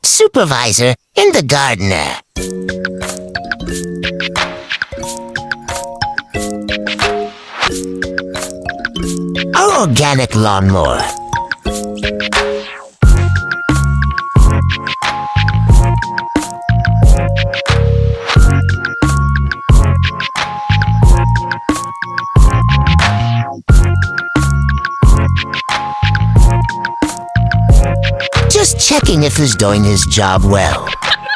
supervisor and the gardener. Our organic lawnmower. Just checking if he's doing his job well.